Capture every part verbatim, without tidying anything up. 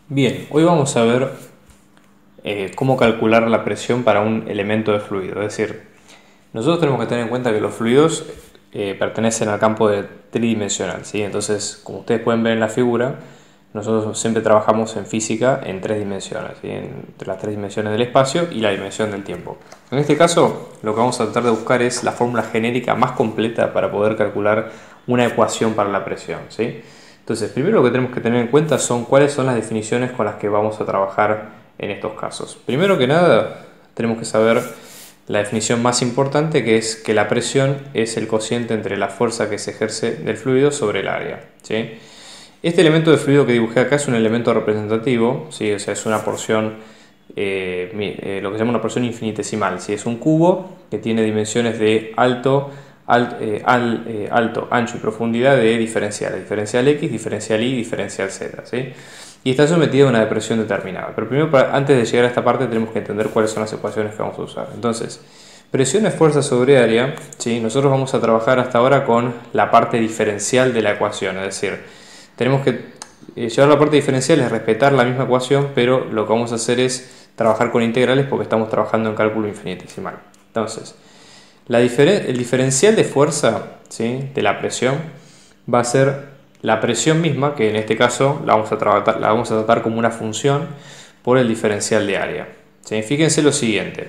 Bien, hoy vamos a ver eh, cómo calcular la presión para un elemento de fluido. Es decir, nosotros tenemos que tener en cuenta que los fluidos eh, pertenecen al campo de tridimensional, ¿sí? Entonces, como ustedes pueden ver en la figura, nosotros siempre trabajamos en física en tres dimensiones, ¿sí? Entre las tres dimensiones del espacio y la dimensión del tiempo. En este caso, lo que vamos a tratar de buscar es la fórmula genérica más completa para poder calcular una ecuación para la presión, ¿sí? Entonces, primero lo que tenemos que tener en cuenta son cuáles son las definiciones con las que vamos a trabajar en estos casos. Primero que nada, tenemos que saber la definición más importante, que es que la presión es el cociente entre la fuerza que se ejerce del fluido sobre el área, ¿sí? Este elemento de fluido que dibujé acá es un elemento representativo, ¿sí? O sea, es una porción, eh, eh, lo que se llama una porción infinitesimal, ¿sí? Es un cubo que tiene dimensiones de alto, Alt, eh, al, eh, alto, ancho y profundidad de diferenciales, diferencial X, diferencial Y, diferencial Z, ¿sí? Y está sometido a una depresión determinada. Pero primero, para, antes de llegar a esta parte, tenemos que entender cuáles son las ecuaciones que vamos a usar. Entonces, presión es fuerza sobre área, ¿sí? Nosotros vamos a trabajar hasta ahora con la parte diferencial de la ecuación, es decir, tenemos que eh, llevar la parte diferencial, es respetar la misma ecuación, pero lo que vamos a hacer es trabajar con integrales porque estamos trabajando en cálculo infinitesimal. Entonces, La diferen el diferencial de fuerza, ¿sí?, de la presión va a ser la presión misma, que en este caso la vamos a tratar, la vamos a tratar como una función por el diferencial de área, ¿sí? Fíjense lo siguiente.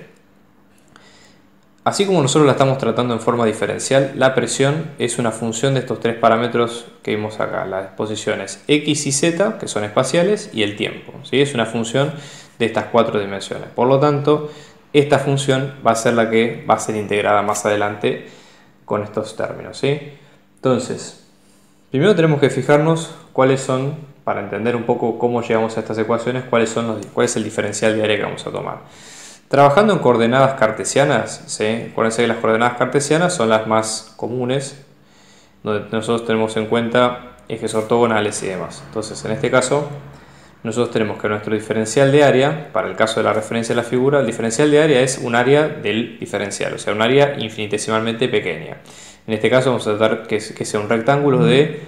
Así como nosotros la estamos tratando en forma diferencial, la presión es una función de estos tres parámetros que vimos acá, las posiciones X y Z, que son espaciales, y el tiempo, ¿sí? Es una función de estas cuatro dimensiones. Por lo tanto, esta función va a ser la que va a ser integrada más adelante con estos términos, ¿sí? Entonces, primero tenemos que fijarnos cuáles son, para entender un poco cómo llegamos a estas ecuaciones, cuáles son los, cuál es el diferencial de área que vamos a tomar. Trabajando en coordenadas cartesianas, ¿sí? Acuérdense que las coordenadas cartesianas son las más comunes, donde nosotros tenemos en cuenta ejes ortogonales y demás. Entonces, en este caso, nosotros tenemos que nuestro diferencial de área, para el caso de la referencia de la figura, el diferencial de área es un área del diferencial, o sea, un área infinitesimalmente pequeña. En este caso vamos a tratar que, que sea un rectángulo de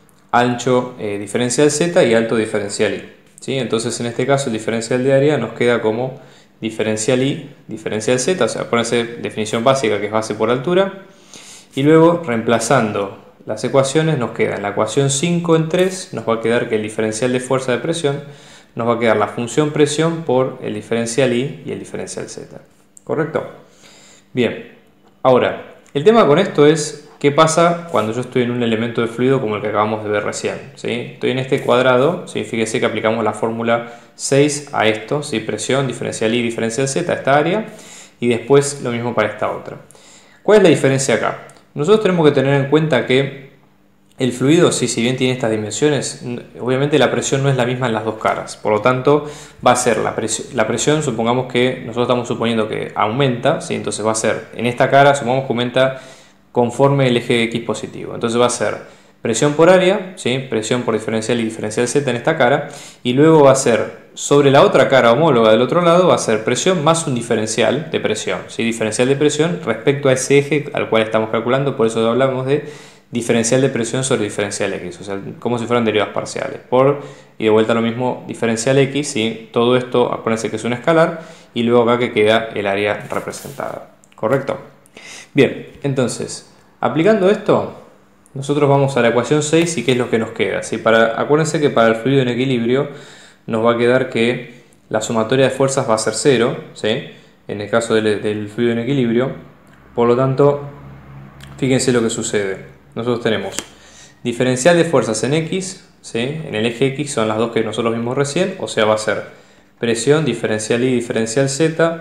ancho eh, diferencial Z y alto diferencial Y, ¿sí? Entonces, en este caso, el diferencial de área nos queda como diferencial Y, diferencial Z, o sea, ponerse definición básica, que es base por altura, y luego reemplazando las ecuaciones nos queda en la ecuación cinco en tres, nos va a quedar que el diferencial de fuerza de presión nos va a quedar la función presión por el diferencial Y y el diferencial Z, ¿correcto? Bien, ahora, el tema con esto es qué pasa cuando yo estoy en un elemento de fluido como el que acabamos de ver recién, ¿sí? Estoy en este cuadrado, ¿sí? Fíjese que aplicamos la fórmula seis a esto, ¿sí? Presión, diferencial Y, diferencial Z, a esta área, y después lo mismo para esta otra. ¿Cuál es la diferencia acá? Nosotros tenemos que tener en cuenta que el fluido, sí, si bien tiene estas dimensiones, obviamente la presión no es la misma en las dos caras. Por lo tanto, va a ser la presión, la presión, supongamos que nosotros estamos suponiendo que aumenta, ¿sí? Entonces va a ser en esta cara, supongamos que aumenta conforme el eje X positivo. Entonces va a ser presión por área, ¿sí? Presión por diferencial y diferencial Z en esta cara, y luego va a ser sobre la otra cara homóloga del otro lado, va a ser presión más un diferencial de presión, ¿sí? Diferencial de presión respecto a ese eje al cual estamos calculando, por eso hablamos de diferencial de presión sobre diferencial X, o sea, como si fueran derivadas parciales. Por, y de vuelta lo mismo, diferencial X, ¿sí? Todo esto, acuérdense que es un escalar, y luego acá que queda el área representada, ¿correcto? Bien, entonces, aplicando esto, nosotros vamos a la ecuación seis y qué es lo que nos queda, ¿sí? Para, acuérdense que para el fluido en equilibrio nos va a quedar que la sumatoria de fuerzas va a ser cero, ¿sí? En el caso del, del fluido en equilibrio. Por lo tanto, fíjense lo que sucede. Nosotros tenemos diferencial de fuerzas en X, ¿sí? En el eje X son las dos que nosotros vimos recién, o sea, va a ser presión, diferencial Y, diferencial Z,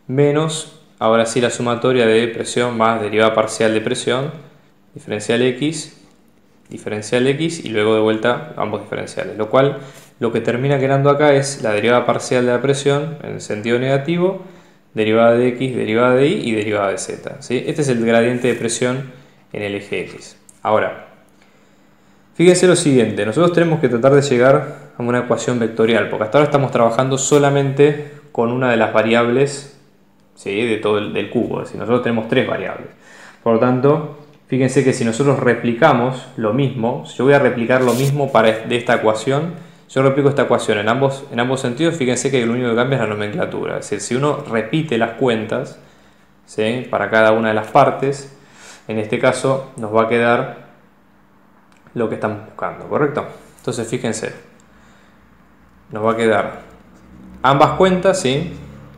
menos, ahora sí, la sumatoria de presión más derivada parcial de presión, diferencial X, diferencial X y luego de vuelta ambos diferenciales, lo cual lo que termina quedando acá es la derivada parcial de la presión en el sentido negativo, derivada de X, derivada de Y y derivada de Z, ¿sí? Este es el gradiente de presión en el eje X. Ahora, fíjense lo siguiente, nosotros tenemos que tratar de llegar a una ecuación vectorial, porque hasta ahora estamos trabajando solamente con una de las variables, ¿sí?, de todo el del cubo, es decir, nosotros tenemos tres variables. Por lo tanto, fíjense que si nosotros replicamos lo mismo, si yo voy a replicar lo mismo para de esta ecuación, yo replico esta ecuación en ambos, en ambos sentidos, fíjense que lo único que cambia es la nomenclatura. Es decir, si uno repite las cuentas, ¿sí?, para cada una de las partes, en este caso nos va a quedar lo que estamos buscando, ¿correcto? Entonces fíjense, nos va a quedar ambas cuentas, ¿sí?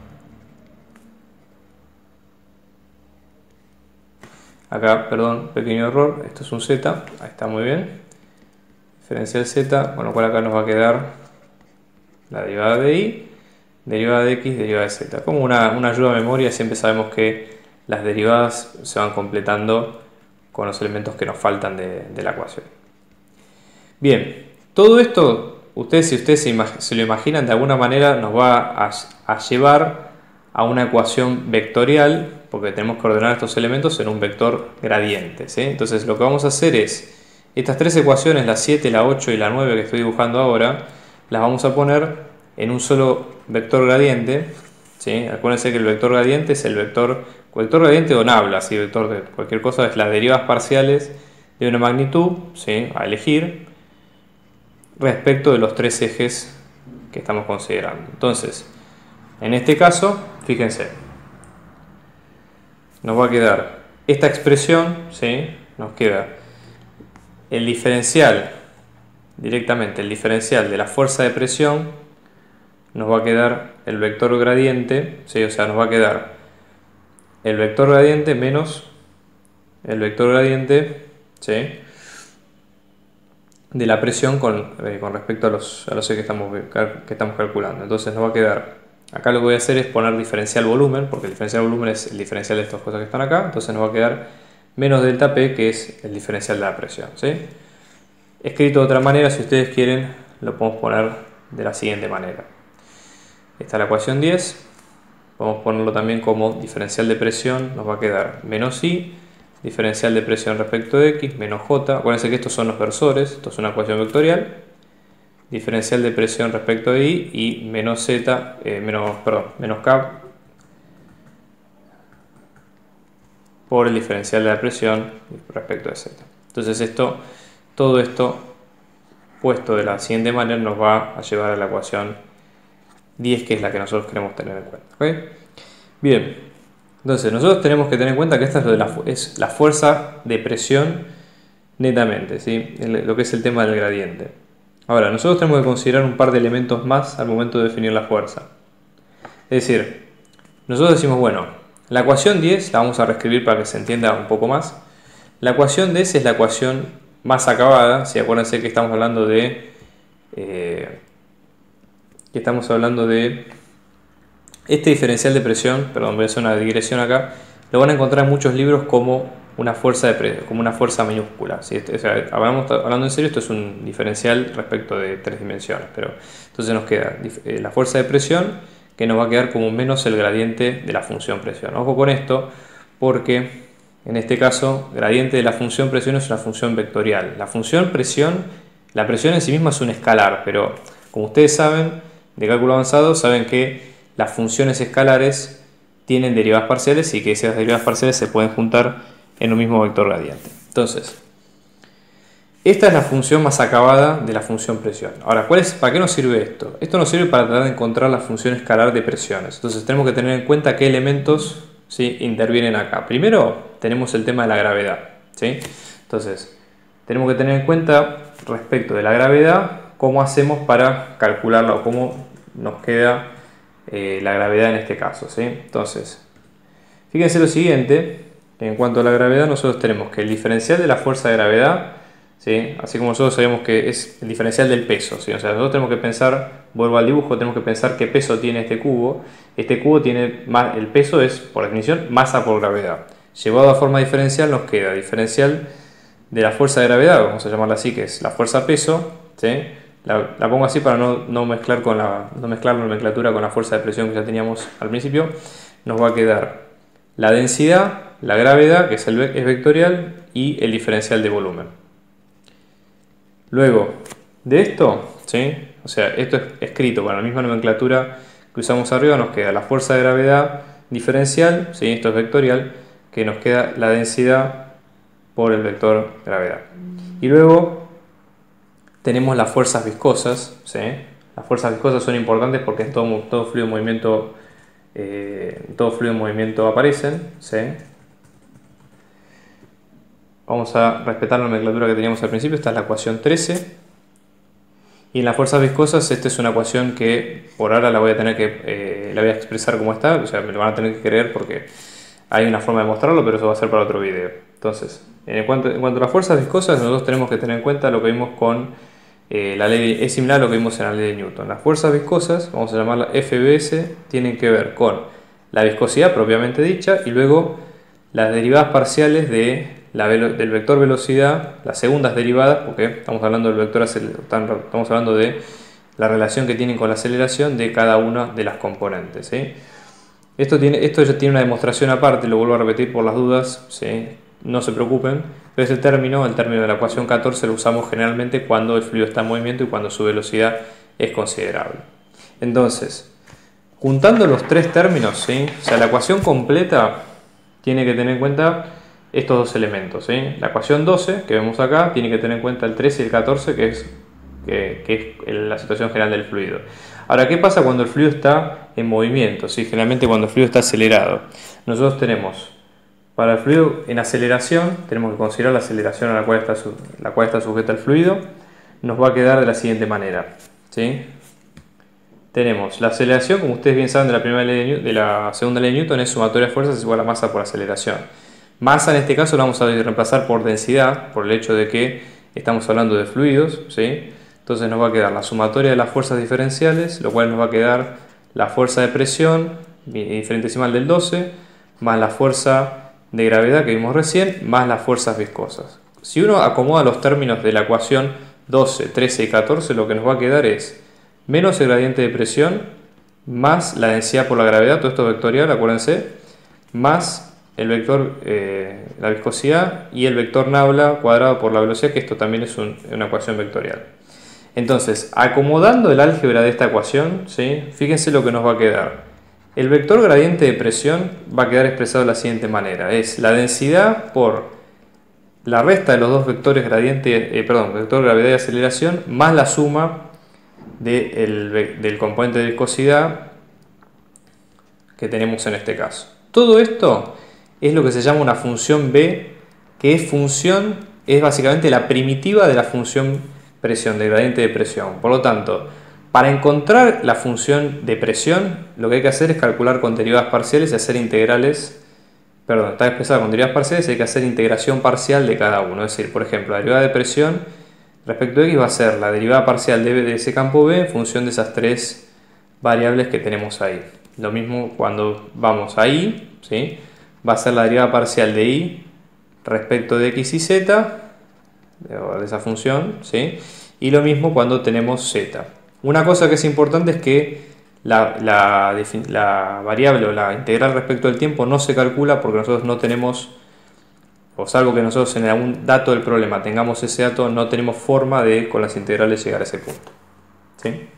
Acá, perdón, pequeño error, esto es un z, ahí está muy bien. Diferencial z, con lo cual acá nos va a quedar la derivada de y, derivada de x, derivada de z. Como una, una ayuda a memoria, siempre sabemos que las derivadas se van completando con los elementos que nos faltan de, de la ecuación. Bien, todo esto, ustedes si ustedes se, se lo imaginan, de alguna manera nos va a, a llevar a una ecuación vectorial, porque tenemos que ordenar estos elementos en un vector gradiente, ¿sí? Entonces lo que vamos a hacer es, estas tres ecuaciones, la siete, la ocho y la nueve que estoy dibujando ahora, las vamos a poner en un solo vector gradiente, ¿sí? Acuérdense que el vector gradiente es el vector, vector gradiente o nabla, ¿sí? Vector de cualquier cosa, es las derivas parciales de una magnitud, ¿sí?, a elegir respecto de los tres ejes que estamos considerando. Entonces, en este caso, fíjense, nos va a quedar esta expresión, ¿sí?, nos queda el diferencial, directamente el diferencial de la fuerza de presión, nos va a quedar el vector gradiente, ¿sí?, o sea, nos va a quedar el vector gradiente menos el vector gradiente, ¿sí?, de la presión con, eh, con respecto a los, a los ejes que estamos, que estamos calculando. Entonces nos va a quedar, acá lo que voy a hacer es poner diferencial volumen, porque el diferencial volumen es el diferencial de estas cosas que están acá, entonces nos va a quedar menos delta P, que es el diferencial de la presión, ¿sí? Escrito de otra manera, si ustedes quieren, lo podemos poner de la siguiente manera. Esta es la ecuación diez, podemos ponerlo también como diferencial de presión, nos va a quedar menos I, diferencial de presión respecto de X, menos J, acuérdense que estos son los versores, esto es una ecuación vectorial, diferencial de presión respecto de I y menos Z, eh, menos, perdón, menos K por el diferencial de la presión respecto de Z. Entonces esto, todo esto puesto de la siguiente manera nos va a llevar a la ecuación diez, que es la que nosotros queremos tener en cuenta, ¿okay? Bien, entonces nosotros tenemos que tener en cuenta que esta es, lo de la, es la fuerza de presión netamente, ¿sí?, lo que es el tema del gradiente. Ahora, nosotros tenemos que considerar un par de elementos más al momento de definir la fuerza. Es decir, nosotros decimos, bueno, la ecuación diez la vamos a reescribir para que se entienda un poco más. La ecuación diez es la ecuación más acabada, si acuérdense que estamos hablando de eh, que estamos hablando de este diferencial de presión, perdón, voy a hacer una digresión acá, lo van a encontrar en muchos libros como una fuerza de presión, como una fuerza minúscula, ¿sí? O sea, hablamos, hablando en serio, esto es un diferencial respecto de tres dimensiones, pero entonces nos queda la fuerza de presión, que nos va a quedar como menos el gradiente de la función presión. Ojo con esto, porque en este caso, gradiente de la función presión es una función vectorial. La función presión, la presión en sí misma es un escalar, pero como ustedes saben, de cálculo avanzado, saben que las funciones escalares tienen derivadas parciales y que esas derivadas parciales se pueden juntar en un mismo vector gradiente. Entonces, esta es la función más acabada de la función presión. Ahora, ¿cuál es, ¿para qué nos sirve esto? Esto nos sirve para tratar de encontrar la función escalar de presiones. Entonces tenemos que tener en cuenta qué elementos, ¿sí?, intervienen acá. Primero tenemos el tema de la gravedad, ¿sí? Entonces, tenemos que tener en cuenta respecto de la gravedad cómo hacemos para calcularla o cómo nos queda eh, la gravedad en este caso, ¿sí? Entonces, fíjense lo siguiente, que en cuanto a la gravedad nosotros tenemos que el diferencial de la fuerza de gravedad, ¿sí?, así como nosotros sabemos que es el diferencial del peso, ¿sí? O sea, nosotros tenemos que pensar, vuelvo al dibujo, tenemos que pensar qué peso tiene este cubo. Este cubo tiene, más, el peso es, por definición, masa por gravedad. Llevado a forma diferencial nos queda diferencial de la fuerza de gravedad, vamos a llamarla así, que es la fuerza peso, ¿sí? La, la pongo así para no, no, mezclar con la, no mezclar la nomenclatura con la fuerza de presión que ya teníamos al principio. Nos va a quedar la densidad, la gravedad, que es, el, es vectorial, y el diferencial de volumen. Luego de esto, ¿sí?, o sea, esto es escrito con la misma nomenclatura que usamos arriba, nos queda la fuerza de gravedad diferencial, ¿sí?, esto es vectorial, que nos queda la densidad por el vector gravedad. Y luego tenemos las fuerzas viscosas, ¿sí? Las fuerzas viscosas son importantes porque en todo, todo fluido en movimiento, eh, todo fluido en movimiento aparecen, ¿sí? Vamos a respetar la nomenclatura que teníamos al principio. Esta es la ecuación trece. Y en las fuerzas viscosas, esta es una ecuación que por ahora la voy a tener que eh, la voy a expresar como está, o sea, me lo van a tener que creer porque hay una forma de mostrarlo, pero eso va a ser para otro video. Entonces, en cuanto, en cuanto a las fuerzas viscosas, nosotros tenemos que tener en cuenta lo que vimos con eh, la ley, es similar a lo que vimos en la ley de Newton. Las fuerzas viscosas, vamos a llamarla F B S, tienen que ver con la viscosidad propiamente dicha y luego las derivadas parciales de la del vector velocidad, las segundas derivadas, porque estamos hablando del vector estamos hablando de la relación que tienen con la aceleración de cada una de las componentes, ¿sí? Esto, tiene, esto ya tiene una demostración aparte, lo vuelvo a repetir por las dudas, ¿sí? No se preocupen, pero ese término, el término de la ecuación catorce, lo usamos generalmente cuando el fluido está en movimiento y cuando su velocidad es considerable. Entonces, juntando los tres términos, ¿sí? O sea, la ecuación completa tiene que tener en cuenta estos dos elementos, ¿sí? La ecuación doce, que vemos acá, tiene que tener en cuenta el trece y el catorce, que es, que, que es la situación general del fluido. Ahora, ¿qué pasa cuando el fluido está en movimiento? ¿Sí? Generalmente cuando el fluido está acelerado. Nosotros tenemos, para el fluido en aceleración, tenemos que considerar la aceleración a la cual está, la cual está sujeta el fluido. Nos va a quedar de la siguiente manera, ¿sí? Tenemos la aceleración, como ustedes bien saben de la, primera ley de, Newton, de la segunda ley de Newton, es sumatoria de fuerzas igual a masa por aceleración. Masa en este caso lo vamos a reemplazar por densidad, por el hecho de que estamos hablando de fluidos, ¿sí? Entonces nos va a quedar la sumatoria de las fuerzas diferenciales, lo cual nos va a quedar la fuerza de presión, diferentesimal del doce, más la fuerza de gravedad que vimos recién, más las fuerzas viscosas. Si uno acomoda los términos de la ecuación doce, trece y catorce, lo que nos va a quedar es menos el gradiente de presión, más la densidad por la gravedad, todo esto vectorial, acuérdense, más el vector, eh, la viscosidad y el vector nabla cuadrado por la velocidad, que esto también es un, una ecuación vectorial. Entonces, acomodando el álgebra de esta ecuación, ¿sí? Fíjense lo que nos va a quedar. El vector gradiente de presión va a quedar expresado de la siguiente manera. Es la densidad por la resta de los dos vectores gradiente, eh, perdón, vector gravedad y aceleración, más la suma de el, del componente de viscosidad que tenemos en este caso. Todo esto es lo que se llama una función B, que es función, es básicamente la primitiva de la función presión, de gradiente de presión. Por lo tanto, para encontrar la función de presión, lo que hay que hacer es calcular con derivadas parciales y hacer integrales, perdón, está expresada con derivadas parciales y hay que hacer integración parcial de cada uno. Es decir, por ejemplo, la derivada de presión respecto a X va a ser la derivada parcial de, de ese campo B en función de esas tres variables que tenemos ahí. Lo mismo cuando vamos a Y, ¿sí? Va a ser la derivada parcial de Y respecto de X y Z, de esa función, ¿sí? Y lo mismo cuando tenemos Z. Una cosa que es importante es que la, la, la variable o la integral respecto al tiempo no se calcula porque nosotros no tenemos, o salvo que nosotros en algún dato del problema tengamos ese dato, no tenemos forma de con las integrales llegar a ese punto, ¿sí?